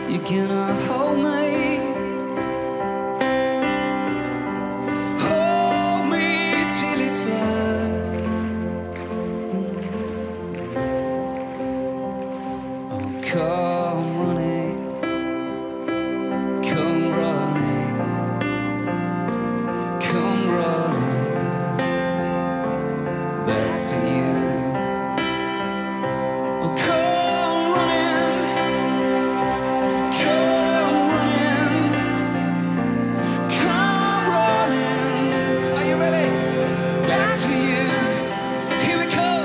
You cannot hold me. Hold me till it's light. Oh, come running, come running, come running back to you. Oh, come running, come running, come running. Are you ready? Back to you. Here we come.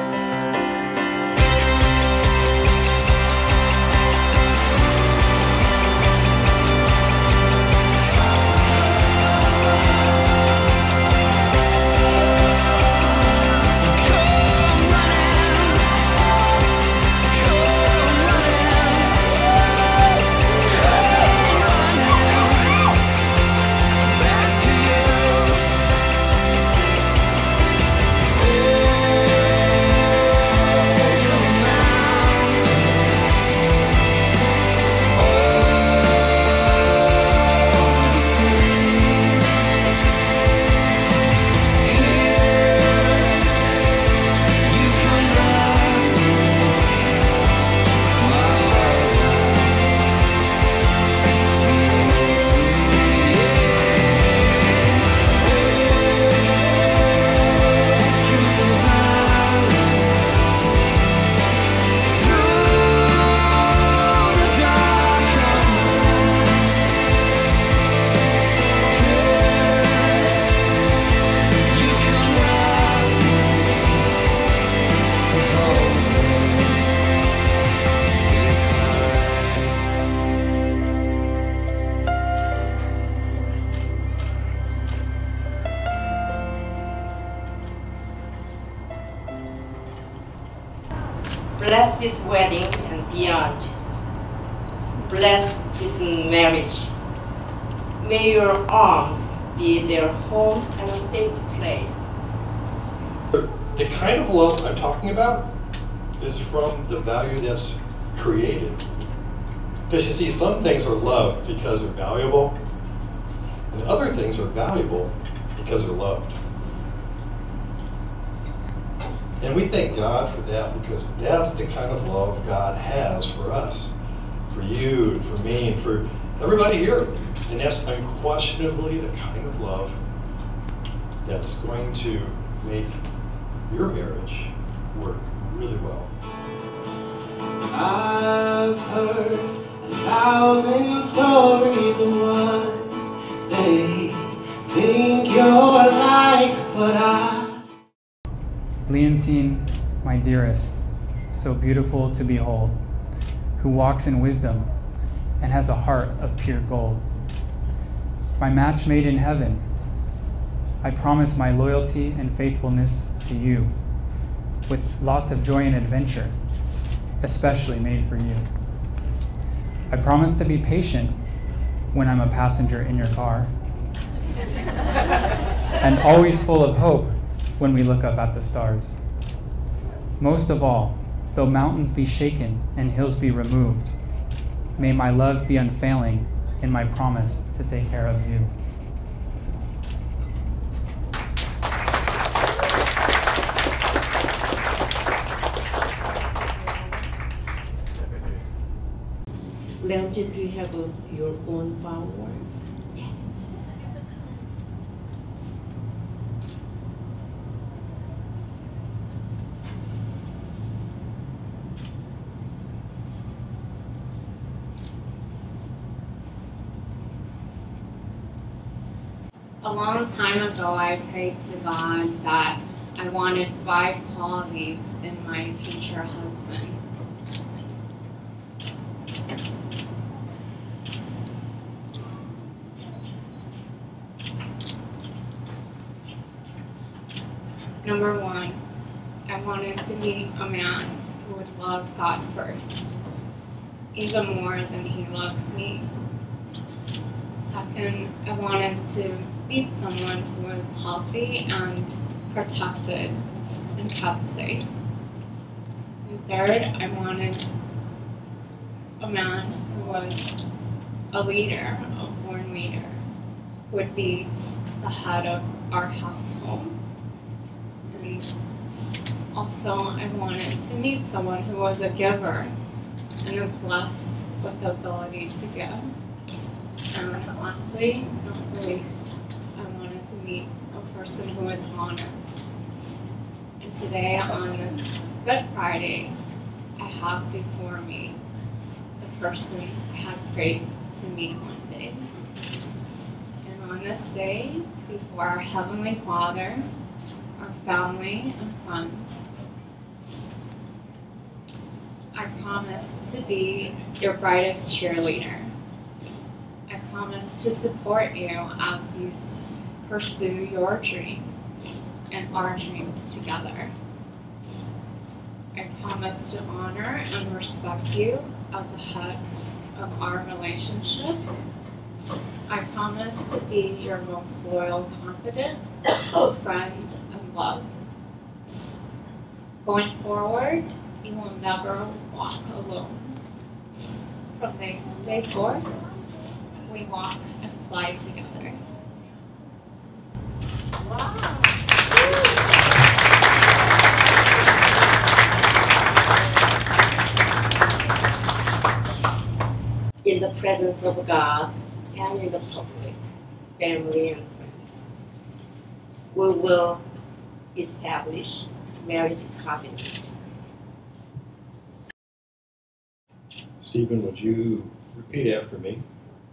Bless this wedding and beyond. Bless this marriage. May your arms be their home and a safe place. The kind of love I'm talking about is from the value that's created. Because you see, some things are loved because they're valuable, and other things are valuable because they're loved. And we thank God for that, because that's the kind of love God has for us, for you, and for me, and for everybody here. And that's unquestionably the kind of love that's going to make your marriage work really well. I've heard 1,000 stories of what they think you're like, but Leontine, my dearest, so beautiful to behold, who walks in wisdom and has a heart of pure gold. My match made in heaven, I promise my loyalty and faithfulness to you, with lots of joy and adventure, especially made for you. I promise to be patient when I'm a passenger in your car, and always full of hope when we look up at the stars. Most of all, though mountains be shaken and hills be removed, may my love be unfailing in my promise to take care of you. Leontine, do you have your own power? Yes. A long time ago, I prayed to God that I wanted 5 qualities in my future husband. Number 1, I wanted to be a man who would love God first, even more than he loves me. Second, I wanted to be someone who was healthy and protected and kept safe. And third, I wanted a man who who was a leader, a born leader, who would be the head of our household. And also, I wanted to meet someone who was a giver and is blessed with the ability to give. And lastly, not the least, I wanted to meet a person who is honest. And today, on this Good Friday, I have before me the person I had prayed to meet one day. And on this day, before our Heavenly Father, our family and friends, I promise to be your brightest cheerleader. I promise to support you as you pursue your dreams and our dreams together. I promise to honor and respect you as the head of our relationship. I promise to be your most loyal, confident friend and love. Going forward, you will never walk alone. From this day forth, we walk and fly together. Wow! In the presence of God and in the public, family and friends, we will establish marriage covenant. Stephen, would you repeat after me?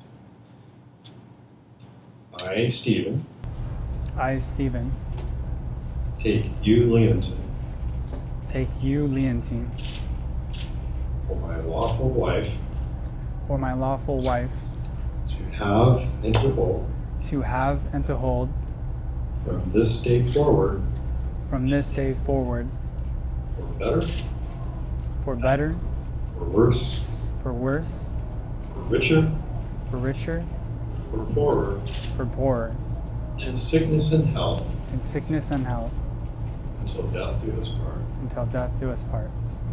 I, Stephen, I, Stephen, take you, Leonton, take you, Leontine, for my lawful wife, for my lawful wife, to have and to hold, to have and to hold, from this day forward, from this day forward, for better, for better, for worse, for worse, for richer, for richer, for poorer, for poorer, in sickness and health, in sickness and health, until death do us part. until death do us part.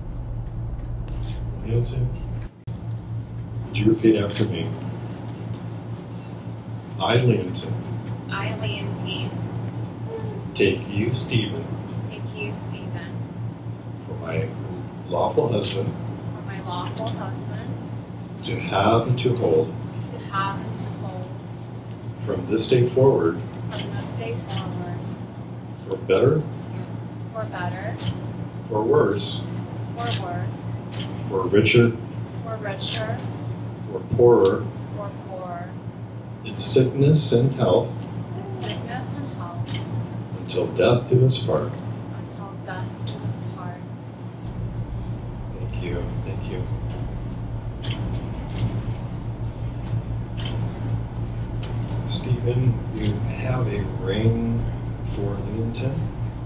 Leonton, would you repeat after me? I, Leonton, I, Leontine, take you, Stephen, take you, Stephen, for my lawful husband, for my lawful husband, to have and to hold, to have and to hold, from this day forward, from this day forward, for better, for better, for worse, for worse, for richer, for richer, for poorer, for poorer, in sickness and health, in sickness and health, until death do us part. until death do us part. Thank you, thank you. Stephen, you have a ring for Leonton.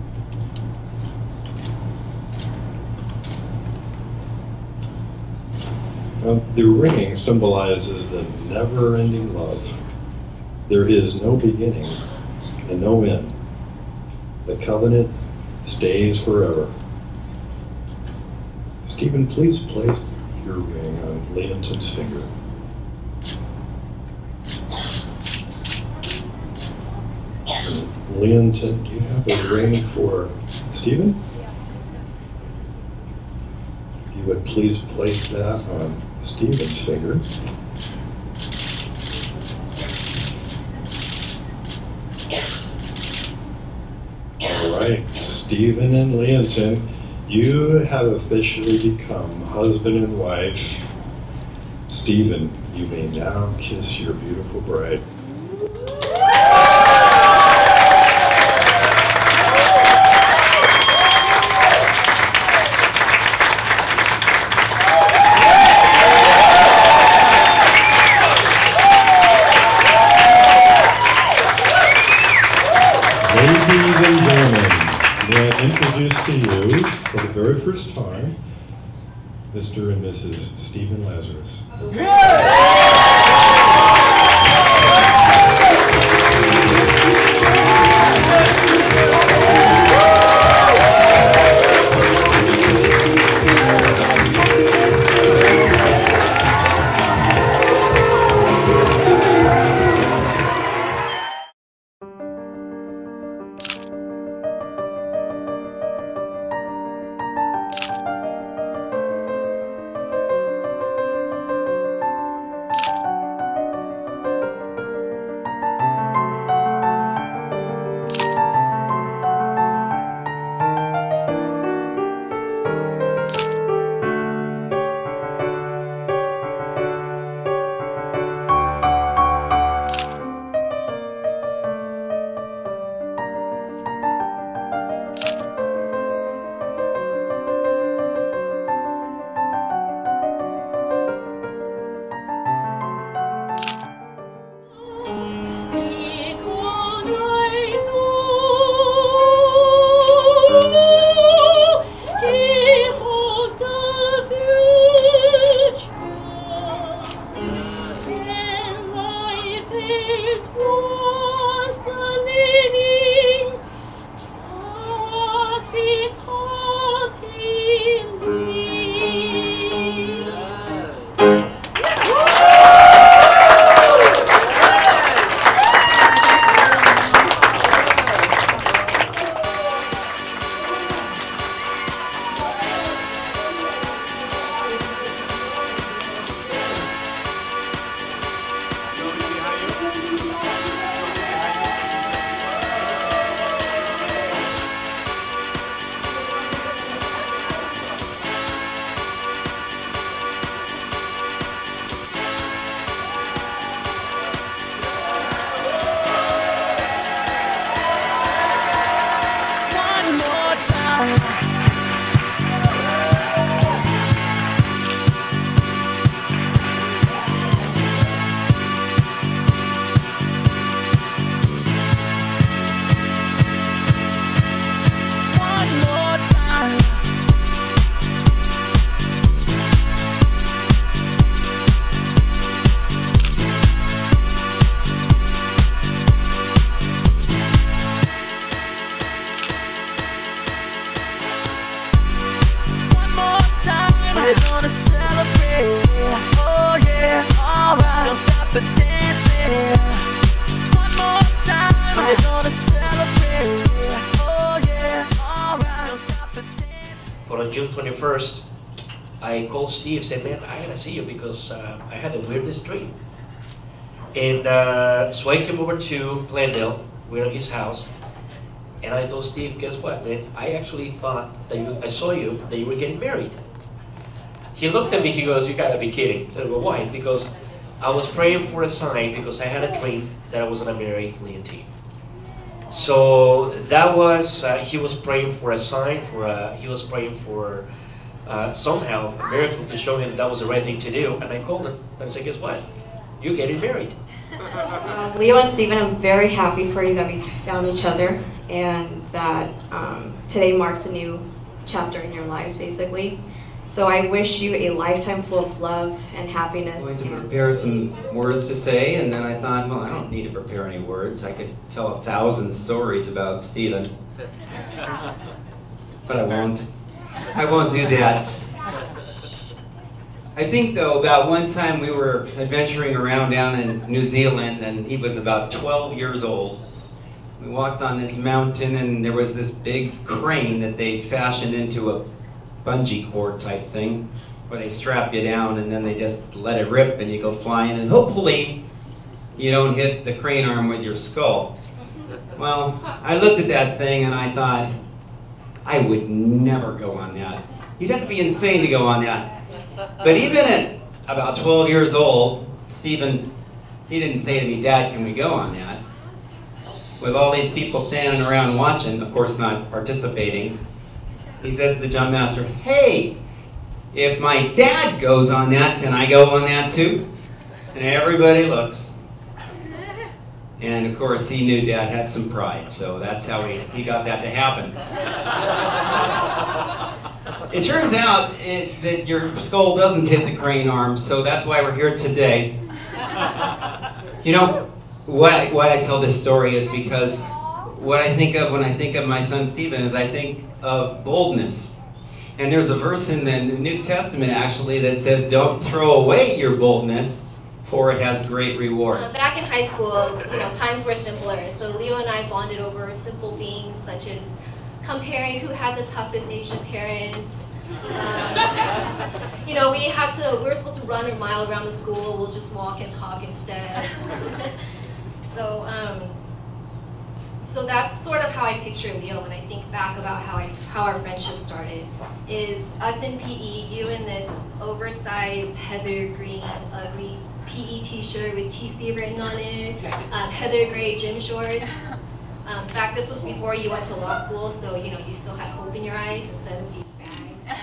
The ring symbolizes the never-ending love. There is no beginning and no end. The covenant stays forever. Stephen, please place your ring on Leonton's finger. Leonton, do you have a ring for Stephen? If you would please place that on Stephen's finger. All right, Stephen and Leonton, you have officially become husband and wife. Stephen, you may now kiss your beautiful bride. Ladies and gentlemen, may I introduce to you, for the very first time, Mr. and Mrs. Stephen Lazarus. 21st, I called Steve, said, man, I gotta see you because I had the weirdest dream. And so I came over to Glendale, we're at his house, and I told Steve, guess what, man? I actually thought that I saw you, that you were getting married. He looked at me, he goes, you gotta be kidding. I go, why? Because I was praying for a sign because I had a dream that I was gonna marry Leontine. So that was, he was praying for a sign, he was praying for somehow a miracle to show him that was the right thing to do. And I called him and I said, guess what? You're getting married. Leo and Stephen, I'm very happy for you that we found each other and that today marks a new chapter in your lives, basically. So I wish you a lifetime full of love and happiness. I'm going to prepare some words to say, and then I thought, well, I don't need to prepare any words. I could tell 1,000 stories about Stephen. But I won't. I won't do that. I think, though, about one time we were adventuring around down in New Zealand, and he was about 12 years old. We walked on this mountain, and there was this big crane that they'd fashioned into a bungee cord type thing, where they strap you down and then they just let it rip and you go flying, and hopefully you don't hit the crane arm with your skull. Well, I looked at that thing and I thought, I would never go on that. You'd have to be insane to go on that. But even at about 12 years old, Stephen, he didn't say to me, Dad, can we go on that? With all these people standing around watching, of course not participating, he says to the jump master, hey, if my dad goes on that, can I go on that too? And everybody looks. And of course he knew Dad had some pride, so that's how he got that to happen. It turns out that your skull doesn't hit the crane arm, so that's why we're here today. You know, why I tell this story is because what I think of when I think of my son Stephen is I think of boldness. And there's a verse in the New Testament actually that says, don't throw away your boldness, for it has great reward. Back in high school, times were simpler. So Leo and I bonded over simple things such as comparing who had the toughest Asian parents. We were supposed to run a mile around the school. We'll just walk and talk instead. So that's sort of how I picture Leo when I think back about how our friendship started. Is us in PE, you in this oversized heather green, ugly PE t-shirt with TC written on it, heather gray gym shorts. In fact, this was before you went to law school, so you still had hope in your eyes instead of these bags.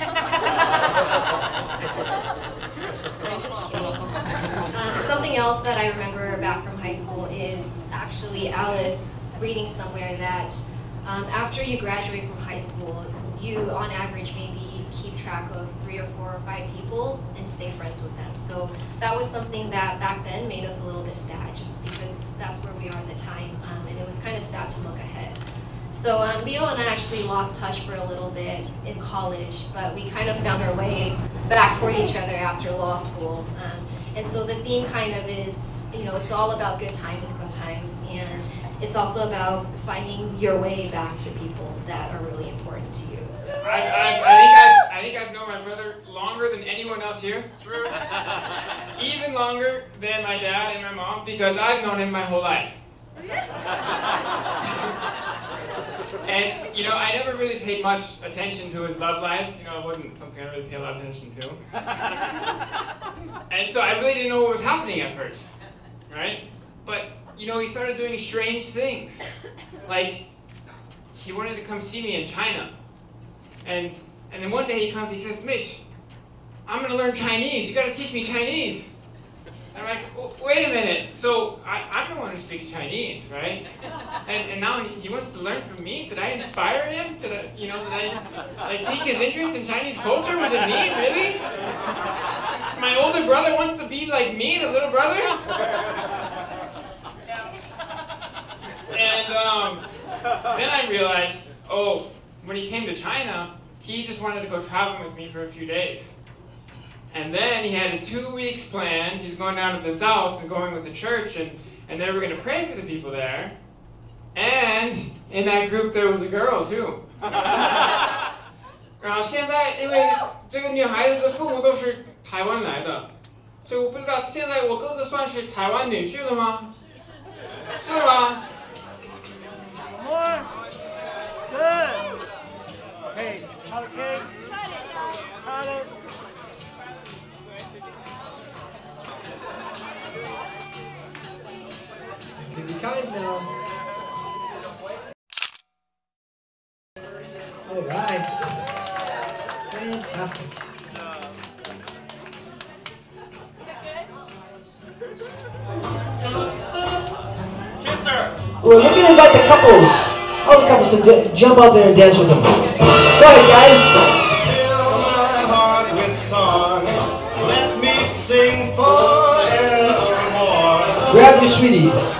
I'm just kidding. Something else that I remember back from high school is actually Alice reading somewhere that after you graduate from high school, you on average maybe keep track of 3 or 4 or 5 people and stay friends with them. So that was something that back then made us a little bit sad, just because that's where we are at the time, and it was kind of sad to look ahead. So Leo and I actually lost touch for a little bit in college, but we kind of found our way back toward each other after law school. And so the theme kind of is, it's all about good timing sometimes, and it's also about finding your way back to people that are really important to you. I think I've known my brother longer than anyone else here. True. Even longer than my dad and my mom, because I've known him my whole life. And I never really paid much attention to his love life. It wasn't something I really paid a lot of attention to. And so I really didn't know what was happening at first, right? But he started doing strange things. Like, he wanted to come see me in China. And then one day he comes, he says, Mitch, I'm going to learn Chinese. You got to teach me Chinese. And I'm like, well, wait a minute. So I'm the one who speaks Chinese, right? And now he wants to learn from me? Did I inspire him? Did I pique his interest in Chinese culture? Was it me, really? My older brother wants to be like me, the little brother? And then I realized, when he came to China, he just wanted to go traveling with me for a few days. And then he had 2 weeks planned. He's going down to the south and going with the church, and they were going to pray for the people there. And in that group there was a girl too. 然后现在因为这个女孩子的父母都是台湾来的，所以我不知道现在我哥哥算是台湾女婿了吗？是吗？ More. Good. Okay, cut it, King. Cut it. Be kind now. All right. Fantastic. We're looking to invite the couples, all the couples, to jump out there and dance with them. Go ahead, guys. Fill my heart with song. Let me sing forevermore. Grab your sweeties.